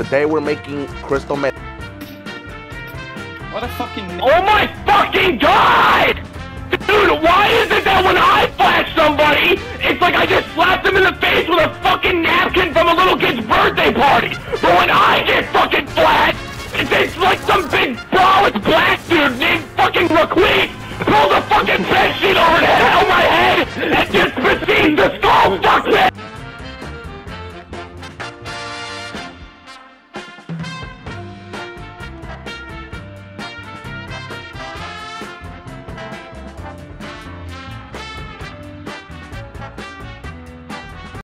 Today we're making crystal meth. What a fucking... Oh my fucking god! Dude, why is it that when I flash somebody, it's like I just slapped them in the face with a fucking napkin from a little kid's birthday party? But when I get fucking flashed, it's like some big brolic black dude named fucking Laquise pulls a fucking bed sheet over the head of my head and just proceeds to skull fuck me!